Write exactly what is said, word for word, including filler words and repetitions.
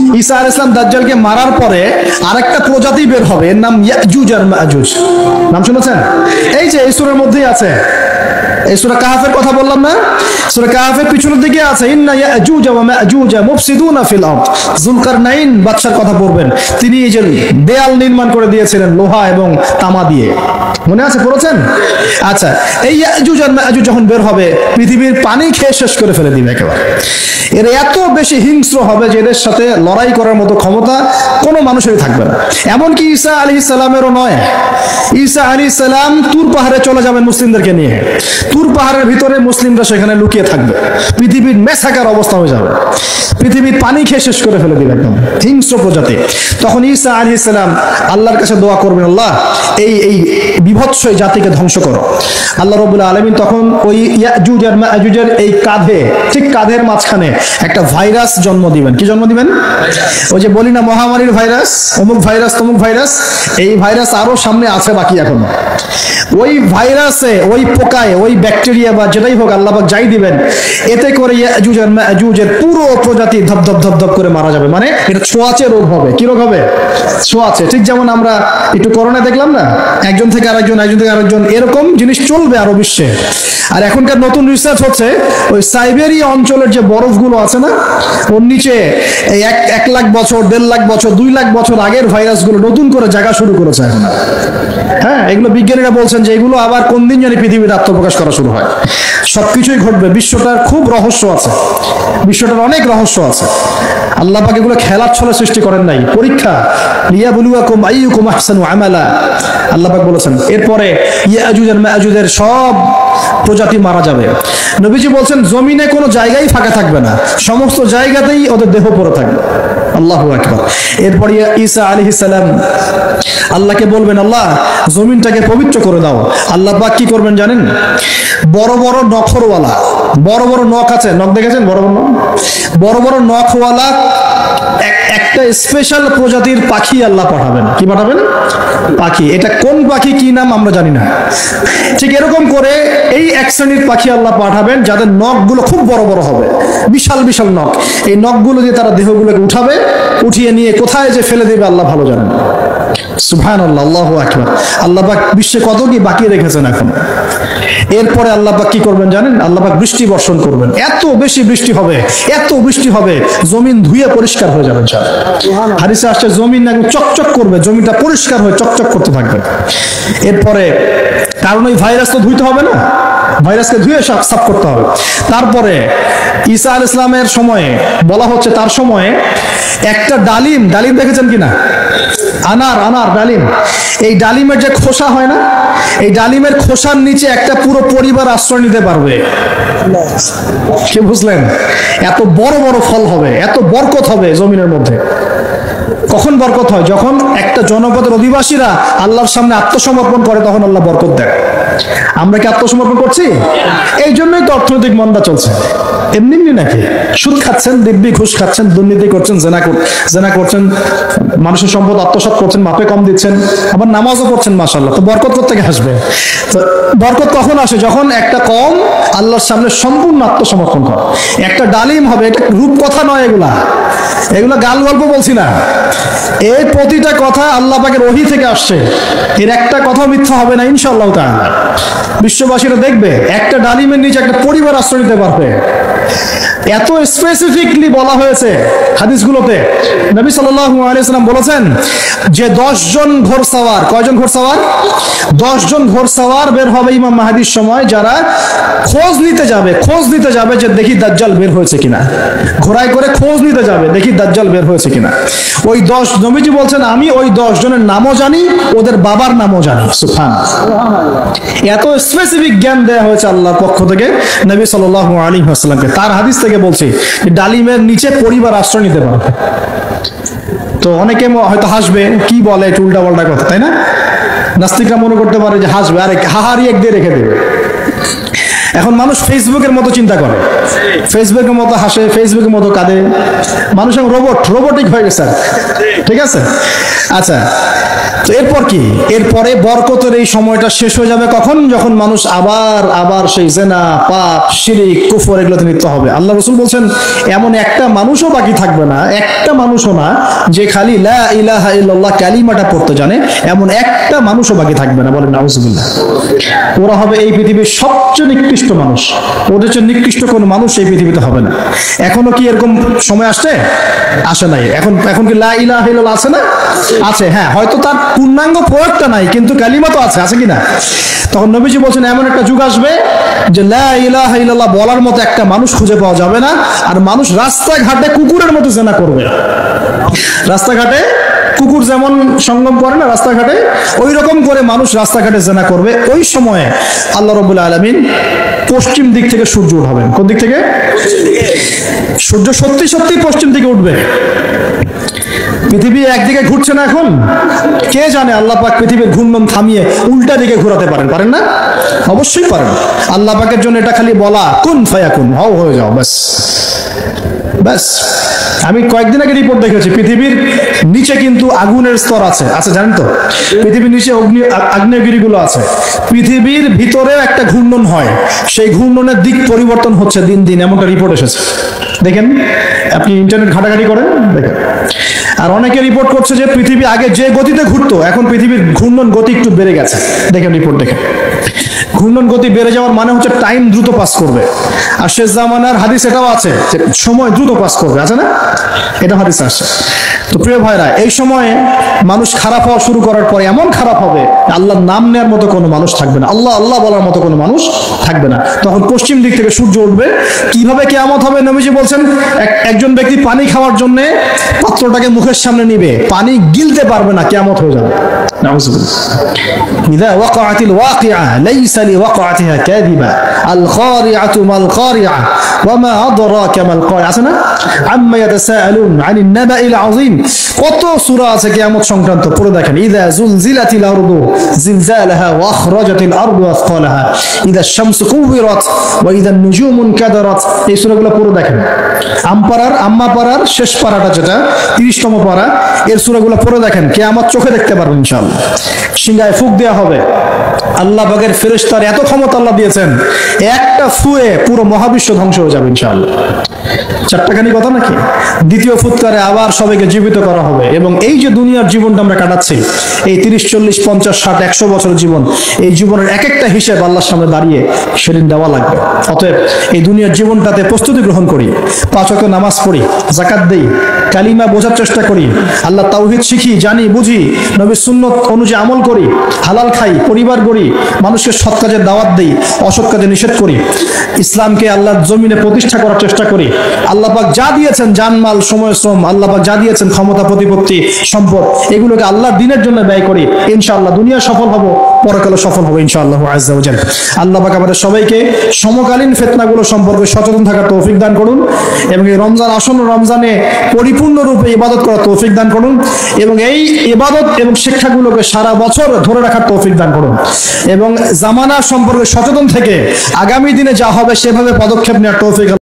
ঈসা আলাইহিস সালাম দাজ্জালকে মারার পরে আরেকটা প্রজাতি বের হবে, এর নাম ইয়াজুজ আর মাজুজ। নাম শুনেছেন? এই যে এই সূরার মধ্যেই আছে, এই সূরা কাহফের কথা বললাম না, সূরা কাহফের পিছনের দিকে আছে ইন্না ইয়াজুজ ওয়া মাজুজ মুফসিদুনা ফিল আরদ। যুলকারনাইন বাদশার কথা পড়বেন, তিনি এই যে দেয়াল নির্মাণ করে দিয়েছিলেন লোহা এবং তামা দিয়ে, মনে আছে পড়েছেন? আচ্ছা, এই ইয়াজুজ আর মাজুজ যখন বের হবে পৃথিবীর পানি খেয়ে শেষ করে ফেলে দিবে একেবারে। এরা এত বেশি হিংস্র হবে যে এদের সাথে লড়াই করার মতো ক্ষমতা কোনো মানুষেরই থাকবে না। এমনকি ঈসা আলাইহিস সালামেরও নয়। ঈসা আলাইহিস সালাম তুর পাহাড়ে চলে যাবেন মুসলিমদেরকে নিয়ে, তুর পাহাড়ের ভিতরে মুসলিমরা সেখানে লুকিয়ে থাকবে, পৃথিবীর মেসাকার অবস্থা হয়ে যাবে, পৃথিবীর পানি খেয়ে শেষ করে ফেলে দিবে একদম হিংস্র প্রজাতি। তখন ঈসা আলাইহিস সালাম আল্লাহর কাছে দোয়া করবেন, আল্লাহ এই এই বিভৎস জাতিকে ধ্বংস করো। আল্লাহ রাব্বুল আলামিন তখন ওই ইয়াজুজ আর মাজুজের এই কাঁধে, ঠিক কাঁধের মাঝখানে একটা ভাইরাস জন্ম দিবেন। কি জন্ম দিবেন? ওই যে বলি না মহামারীর ভাইরাস, অমুক ভাইরাস তমুক ভাইরাস, এই ভাইরাস আরো সামনে আছে বাকি এখন। ওই ভাইরাসে, ওই পোকায়, ওই ব্যাকটেরিয়া বা যেটাই হোক আল্লাহ পাক যাই দিবেন, এতে করে ইয়াজুজ আর মাজুজের পুরো প্রজাতি ধপ ধপ ধপ ধপ করে মারা যাবে। মানে এটা ছোঁয়াচে রোগ হবে। কি রোগ হবে? ছোঁয়াচে। ঠিক যেমন আমরা একটু করোনা দেখলাম না, একজন থেকে আরেকজন, একজন থেকে আরেকজন, এরকম জিনিস চলবে আরো বিশ্বে। আর এখনকার নতুন রিসার্চ হচ্ছে ওই সাইবেরিয়া অঞ্চলের যে বরফগুলো আছে না, ওর নিচে এই এক এক লাখ বছর, দেড় লাখ বছর, দুই লাখ বছর আগের ভাইরাসগুলো নতুন করে জায়গা শুরু করেছে এখন। হ্যাঁ, এগুলো বিজ্ঞানীরা বলছেন যে এগুলো আবার কোন দিন জানি পৃথিবীতে আত্মপ্রকাশ করা শুরু হয়। সবকিছুই ঘটবে। বিশ্বটার খুব রহস্য আছে, বিশ্বটার অনেক রহস্য আছে। আল্লাহ পাক এগুলো খেলার ছলে সৃষ্টি করেন নাই, পরীক্ষা। লিয়াবলুয়াকুম আইয়ুকুম আহসানু আমালা, আল্লাহ পাক বলেছেন। এরপরে ইয়াজুজ আর মাজুজের সব প্রজাতি মারা যাবে। নবীজি বলছেন জমিনে কোনো জায়গায় ফাঁকা থাকবে না, সমস্ত জায়গাতেই ওদের দেহ পড়ে থাকবে। আল্লাহু আকবার। এরপর ঈসা আলাইহিস সালাম আল্লাহকে বলবেন, আল্লাহ জমিনটাকে পবিত্র করে দাও। আল্লাহ পাক কি করবেন জানেন? বড় বড় নখরওয়ালা, বড় বড় নখ আছে, নখ দেখেছেন? বড় বড় নখ, বড় বড় নখওয়ালা একটা স্পেশাল প্রজাতির পাখি আল্লাহ পাঠাবেন। কি পাঠাবেন? পাখি। এটা কোন পাখি, কি নাম আমরা জানি না। ঠিক এরকম করে এই এক শ্রেণীর পাখি আল্লাহ পাঠাবেন যাদের নখগুলো খুব বড় বড় হবে, বিশাল বিশাল নখ। এই নখগুলো দিয়ে তারা দেহগুলোকে উঠাবে, উঠিয়ে নিয়ে কোথায় যে ফেলে দেবে আল্লাহ ভালো জানেন। সুবহানাল্লাহ, আল্লাহু আকবার। আল্লাহ পাক বিশ্বে কত কি বাকি রেখেছেন এখন। এরপরে আল্লাহ পাক কি করবেন জানেন? আল্লাহ পাক বৃষ্টি বর্ষণ করবেন। এত বেশি বৃষ্টি হবে, এত বৃষ্টি হবে, জমিন ধুয়ে পরিষ্কার হয়ে যাবে। হাদিসে আসছে জমিন একদম চকচক করবে, জমিটা পরিষ্কার হয়ে চকচক করতে থাকবে। এরপরে কারণ ওই ভাইরাস তো ধুইতে হবে না, ভাইরাসকে ধুয়ে সাফ করতে হবে। তারপরে ঈসা আলাইহিস সালামের সময়ে বলা হচ্ছে, তার সময়ে একটা ডালিম, ডালিম দেখেছেন কিনা? আনার, আনার ডালিম, এই ডালিমের যে খোসা হয় না, এই ডালিমের খোসার নিচে একটা পুরো পরিবার আশ্রয় নিতে পারবে। কি বুঝলেন? এত বড় বড় ফল হবে, এত বরকত হবে জমিনের মধ্যে। কখন বরকত হয়? যখন একটা জনপদের অধিবাসীরা আল্লাহর সামনে আত্মসমর্পণ করে, তখন আল্লাহ বরকত দেয়। আমরা কি আত্মসমর্পণ করছি? এই জন্যই তো অর্থনৈতিক মন্দা চলছে। এমনি এমনি নাকি? সুদ খাচ্ছেন, দিব্যি ঘুষ খাচ্ছেন, দুর্নীতি করছেন, জেনা জেনা করছেন, মানুষের সম্পদ আত্মসাৎ করছেন, মাপে কম দিচ্ছেন, আবার নামাজও পড়ছেন, মাশাআল্লাহ। তো বরকত কোত্থেকে আসবে? তো বরকত কখন আসে? যখন একটা কম আল্লাহর সামনে সম্পূর্ণ আত্মসমর্পণ করে। একটা ডালিম হবে, এটা রূপকথা নয়, এগুলা এগুলো গাল গল্প বলছি না। এই প্রতিটা কথা আল্লাহ পাকের ওহী থেকে আসছে, এর একটা কথা মিথ্যা হবে না ইনশাআল্লাহ তাআলা। বিশ্ববাসীরা দেখবে একটা ডালিমের নিচে একটা পরিবার আশ্রয় নিতে পারবে। এত স্পেসিফিকলি বলা হয়েছে হাদিসগুলোতে। নবী সাল্লাল্লাহু আলাইহি ওয়াসাল্লাম বলেছেন যে দশ জন ঘোড়সওয়ার, কয়জন ঘোড়সওয়ার? দশ জন ঘোড়সওয়ার বের হবে ইমাম মাহদির সময়, যারা খোঁজ নিতে যাবে, খোঁজ নিতে যাবে যে দেখি দাজ্জাল বের হয়েছে কিনা। ঘোড়ায় করে খোঁজ নিতে যাবে, দেখি দাজ্জাল বের হয়েছে কিনা। ওই দশ, নবীজি বলছেন আমি ওই দশ জনের নামও জানি, ওদের বাবার নামও জানি। সুবহানাল্লাহ। এত স্পেসিফিক জ্ঞান দেয়া হয়েছে আল্লাহর পক্ষ থেকে নবী সাল্লাল্লাহু আলাইহি ওয়াসাল্লামকে। তার হাদিস থেকে বলছি ডালিমের নিচে পরিবার আশ্রয় নিতে পারবে। তো অনেকে হয়তো হাসবে, কি বলে একটু উল্টা পাল্টা কথা, তাই না? নাস্তিকরা মনে করতে পারে যে হাসবে, আরে হাহারি এক দিয়ে রেখে দেবে। এখন মানুষ ফেসবুকের মতো চিন্তা করে, ফেসবুকের মতো হাসে, ফেসবুকের মতো কাঁদে, মানুষ এখন রোবট রোবটিক হয়ে গেছে, ঠিক আছে? আচ্ছা, তো এরপর কি? এরপরে বরকতের এই সময়টা শেষ হয়ে যাবে কখন? যখন মানুষ আবার আবার সেই জেনা, পাপ, শিরিক, কুফর এগুলোতে লিপ্ত হবে। আল্লাহ রাসূল বলছেন এমন একটা মানুষও বাকি থাকবে না, একটা মানুষও না যে খালি লা ইলাহা ইল্লাল্লাহ কালিমাটা পড়তে জানে, এমন একটা মানুষও বাকি থাকবে না। বলেন নাউজুবিল্লাহ। ওরা হবে এই পৃথিবীর সবচেয়ে নিকৃষ্ট মানুষ, ওদের চেয়ে নিকৃষ্ট কোনো মানুষ এই পৃথিবীতে হবে না। এখনো কি এরকম সময় আসছে? আসে নাই। এখন এখন কি লা ইলাহা ইল্লাল্লাহ আছে না? আছে, হ্যাঁ, হয়তো তার পূর্ণাঙ্গ প্রয়োগটা নাই, কিন্তু কালিমা তো আছে, আছে কিনা? তখন নবীজি বলছেন এমন একটা যুগ আসবে যে লা ইলাহা ইল্লাল্লাহ বলার মতো একটা মানুষ খুঁজে পাওয়া যাবে না, আর মানুষ রাস্তাঘাটে কুকুরের মতো জেনা করবে। রাস্তাঘাটে কুকুর যেমন সঙ্গম করে না রাস্তাঘাটে, ওই রকম করে মানুষ রাস্তাঘাটে জেনা করবে। ওই সময়ে আল্লাহ রাব্বুল আলামিন পশ্চিম দিক থেকে সূর্য উঠাবেন। কোন দিক থেকে? সূর্য সত্যি সত্যি পশ্চিম দিকে উঠবে। পৃথিবী একদিকে ঘুরছে না এখন, কে জানে আল্লাহ পাক পৃথিবীর ঘূর্ণন থামিয়ে উল্টা দিকে ঘোরাতে পারেন, পারেন না? অবশ্যই পারেন। আল্লাহ পাকের জন্য এটা খালি বলা, কুন ফায়াকুন, হও হয়ে যাও, ব্যাস ব্যাস। আমি কয়েকদিন আগে রিপোর্ট দেখেছি, পৃথিবীর নিচে কিন্তু আগুনের স্তর আছে, আছে জানেন তো? পৃথিবীর নিচে অগ্নি আগ্নেয়গিরিগুলো আছে। পৃথিবীর ভিতরেও একটা ঘূর্ণন হয়, সেই ঘূর্ণনের দিক পরিবর্তন হচ্ছে দিন দিন, এমনটা রিপোর্ট এসেছে। দেখেন, আপনি ইন্টারনেট ঘাটাঘাটি করেন, দেখেন। আর অনেকে রিপোর্ট করছে যে পৃথিবী আগে যে গতিতে ঘুরতো, এখন পৃথিবীর ঘূর্ণন গতি একটু বেড়ে গেছে। দেখেন রিপোর্ট, দেখেন। ঘূর্ণন গতি বেড়ে যাওয়ার মানে হচ্ছে টাইম দ্রুত পাস করবে। আর শেষ জামানার হাদিস এটাও আছে যে সময় দ্রুত পাস করবে, আছে না? এটা হাদিস আসছে। তো প্রিয় ভাইরা, এই সময়ে মানুষ খারাপ হওয়া শুরু করার পরে এমন খারাপ হবে, আল্লাহর নাম নেওয়ার মতো কোনো মানুষ থাকবে না, আল্লাহ আল্লাহ বলার মতো কোনো মানুষ থাকবে না। তখন পশ্চিম দিক থেকে সূর্য উঠবে। কিভাবে কিয়ামত হবে? নবীজি বলছেন একজন ব্যক্তি পানি খাওয়ার জন্য পাত্রটাকে মুখের সামনে নিবে, পানি গিলতে পারবে না, কিয়ামত হয়ে যাবে। নাউজুবিল্লাহ। ইযা ওয়াকাআতিল ওয়াকিআ লাইসা লিওয়াকাআতিহা কাযিবা আল খারিআতু মাল খারিআ ওয়া মা আদরাকা মাল খারিআ। আছে না? আম্মা ইয়াতাসাআলুন আনিন নাবাইল আযীম। কত সূরা আছে কিয়ামত সংক্রান্ত, পড়ে দেখেন। ইযা যুলজিলাতিল আরদু জিলজালাহা ওয়া আখরাজাতিল আরদু আসফালাহা ইযা আশ-শামসু কুবিরাত ওয়া ইযা আন-নুজুমু কাদারাত। এই সূরাগুলো পড়ে দেখেন। আমপারার আম্মা পারার শেষ পারাটা যেটা তিরিশতম পারা, এর সূরাগুলো পড়ে দেখেন, কিয়ামত চোখে দেখতে পারবেন ইনশাআল্লাহ। সিংহায় ফুঁক দেওয়া হবে। আল্লাহ পাকের ফেরেশতার এত ক্ষমতা আল্লাহ দিয়েছেন, একটা ফুয়ে পুরো মহাবিশ্ব ধ্বংস হয়ে যাবে ইনশাআল্লাহ। চারটাখানি কথা নাকি? দ্বিতীয় ফুৎকারে আবার সবাইকে জীবিত করা হবে। এবং এই যে দুনিয়ার জীবনটা আমরা কাটাচ্ছি, এই তিরিশ, চল্লিশ, পঞ্চাশ, ষাট, একশো বছরের জীবন, এই জীবনের এক একটা হিসেব আল্লাহর সামনে দাঁড়িয়ে সেদিন দেওয়া লাগবে। অতএব এই দুনিয়ার জীবনটাতে প্রস্তুতি গ্রহণ করি, পাঁচ ওয়াক্ত নামাজ পড়ি, যাকাত দেই, কালিমা বোঝার চেষ্টা করি, আল্লাহ তাওহীদ শিখি, জানি, বুঝি, নবীর সুন্নত অনুযায়ী আমল করি, হালাল খাই, পরিবার গড়ি, মানুষকে সৎ কাজের দাওয়াত দেই, অসৎ কাজে নিষেধ করি, ইসলামকে আল্লাহর জমিনে প্রতিষ্ঠা করার চেষ্টা করি। আল্লাহ পাক যা দিয়েছেন, জানমাল, সময়, শ্রম, আল্লাহ পাক যা দিয়েছেন, ক্ষমতা, প্রতিপত্তি, সম্পদ, এগুলোকে আল্লাহর দ্বীনের জন্য ব্যয় করি। ইনশাআল্লাহ দুনিয়া সফল হব, পরকালে সফল হব ইনশাআল্লাহ আযজা ওয়া জাল্লা। আল্লাহ পাক আমাদের সবাইকে সমকালীন ফিতনাগুলো সম্পর্কে সচেতন থাকার তৌফিক দান করুন, এবং এই রমজান আসন্ন রমজানে পরিপূর্ণরূপে ইবাদত করার তৌফিক দান করুন, এবং এই ইবাদত এবং শিক্ষাগুলোকে সারা বছর ধরে রাখার তৌফিক দান করুন, এবং জামানা সম্পর্কে সচেতন থেকে আগামী দিনে যা হবে সেভাবে পদক্ষেপ নেওয়ার তৌফিক